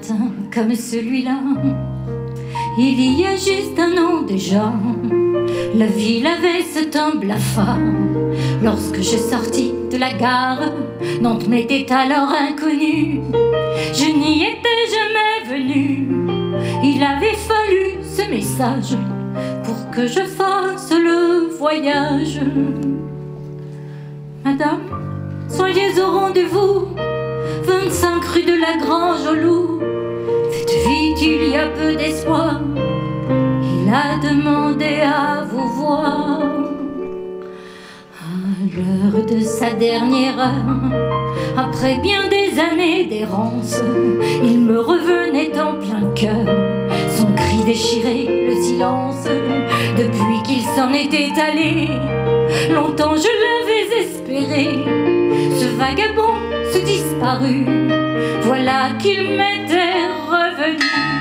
matin comme celui-là, il y a juste un an déjà, la ville avait ce teint blafard. Lorsque je sortis de la gare, Nantes m'était alors inconnue. Je n'y étais jamais venue. Il avait fallu ce message pour que je fasse le voyage. Madame, soyez au rendez-vous, 25 rue de la Grange au Loup. Faites vite, il y a peu d'espoir. Il a demandé à vous voir. À l'heure de sa dernière heure, après bien des années d'errance, il me revenait en plein cœur. Son cri déchirait le silence. Depuis qu'il s'en était allé, longtemps je l'avais espéré. Ce vagabond, ce disparu, voilà qu'il m'était revenu.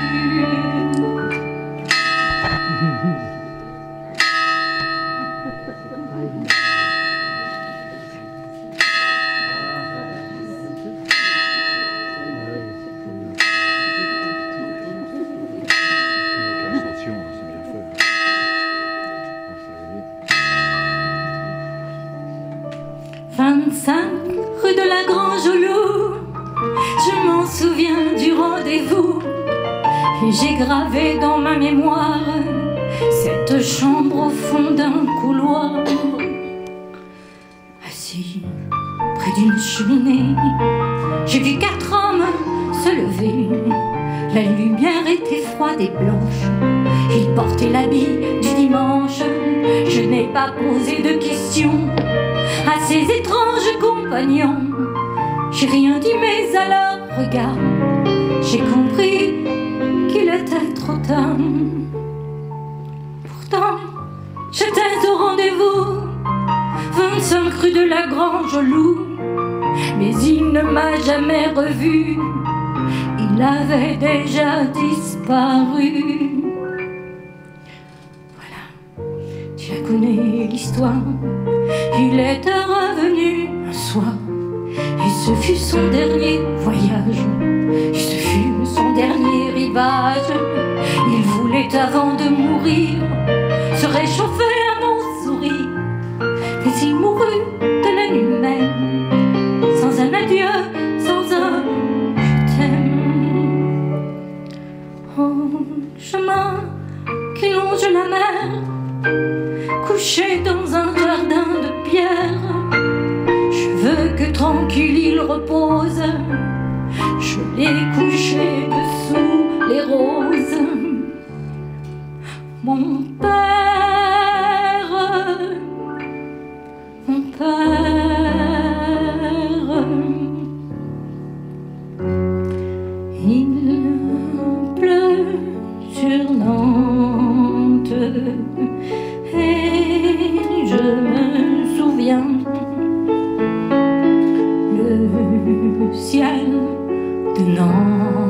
25 rue de la Grange au Loup, je m'en souviens du rendez-vous. Et j'ai gravé dans ma mémoire cette chambre au fond d'un couloir. Assis près d'une cheminée, j'ai vu 4 hommes se lever. La lumière était froide et blanche, ils portaient l'habit du dimanche. Je n'ai pas posé de questions à ces étranges compagnons. J'ai rien dit mais à leur regard, j'ai compris qu'il était trop tard. Pourtant, j'étais au rendez-vous, 25 rue de la Grange au Loup. Mais il ne m'a jamais revu, il avait déjà disparu. Voilà, tu la connais l'histoire. Il était revenu un soir, et ce fut son dernier voyage, et ce fut son dernier rivage. Il voulait avant de mourir se réchauffer à mon sourire, mais il mourut de la nuit même, sans un adieu, sans un je t'aime. Oh, chemin qui longe la mer, couché dans un jardin de pierre, je veux que tranquille il repose. Je l'ai couché dessous les roses. Mon père, mon père, il pleut sur Nantes. Et je me souviens, le ciel de Nantes